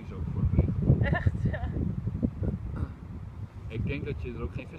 ook voor een reden. Echt, ja. Ik denk dat je er ook geen